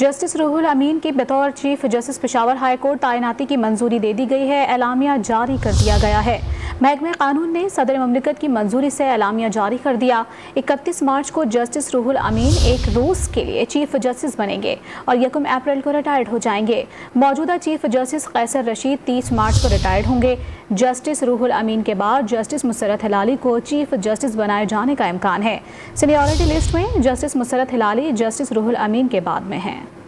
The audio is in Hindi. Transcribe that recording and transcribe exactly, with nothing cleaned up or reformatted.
जस्टिस रूहुल अमीन की बतौर chief justice Peshawar high court तैनाती की मंजूरी दे दी गई है। एलामिया जारी कर दिया गया है। महकमे कानून ने सदर ममलिकत की मंजूरी से एलामिया जारी कर दिया। इकतीस मार्च को जस्टिस रूहुल अमीन एक रोज के लिए चीफ जस्टिस बनेंगे और यकम अप्रैल को रिटायर्ड हो जाएंगे। मौजूदा चीफ जस्टिस कैसर रशीद तीस मार्च को रिटायर्ड होंगे। जस्टिस रूहुल अमीन के बाद जस्टिस मुसर्रत हिलाली को चीफ जस्टिस बनाए जाने का इम्कान है। सीनियरिटी लिस्ट में जस्टिस मुसर्रत हिलाली जस्टिस रूहुल अमीन के बाद में हैं।